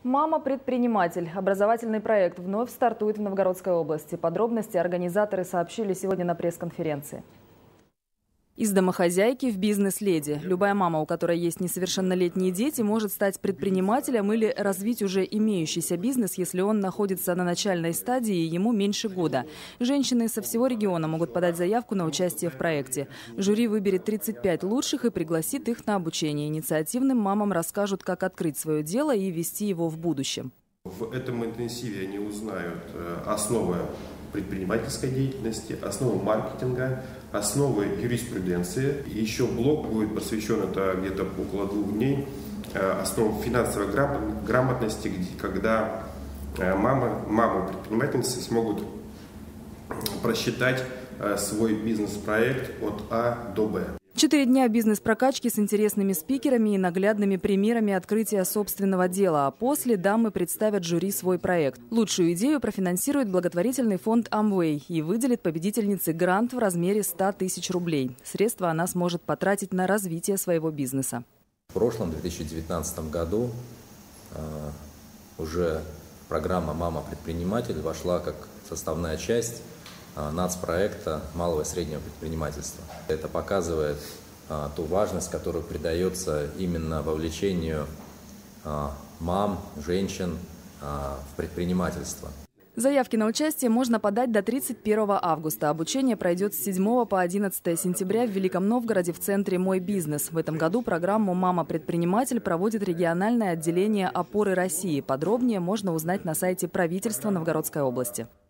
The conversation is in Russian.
«Мама-предприниматель». Образовательный проект вновь стартует в Новгородской области. Подробности организаторы сообщили сегодня на пресс-конференции. Из домохозяйки в бизнес-леди. Любая мама, у которой есть несовершеннолетние дети, может стать предпринимателем или развить уже имеющийся бизнес, если он находится на начальной стадии и ему меньше года. Женщины со всего региона могут подать заявку на участие в проекте. Жюри выберет 35 лучших и пригласит их на обучение. Инициативным мамам расскажут, как открыть свое дело и вести его в будущем. В этом интенсиве они узнают основы предпринимательской деятельности, основы маркетинга, основы юриспруденции. И еще блок будет посвящен, это где-то около 2 дней, основам финансовой грамотности, когда мамы-предпринимательницы смогут просчитать свой бизнес-проект от А до Б. 4 дня бизнес-прокачки с интересными спикерами и наглядными примерами открытия собственного дела. А после дамы представят жюри свой проект. Лучшую идею профинансирует благотворительный фонд Amway и выделит победительнице грант в размере 100 тысяч рублей. Средства она сможет потратить на развитие своего бизнеса. В прошлом, 2019 году, уже программа «Мама-предприниматель» вошла как составная часть нацпроекта малого и среднего предпринимательства. Это показывает ту важность, которую придается именно вовлечению мам, женщин в предпринимательство. Заявки на участие можно подать до 31 августа. Обучение пройдет с 7 по 11 сентября в Великом Новгороде в центре «Мой бизнес». В этом году программу «Мама-предприниматель» проводит региональное отделение «Опоры России». Подробнее можно узнать на сайте правительства Новгородской области.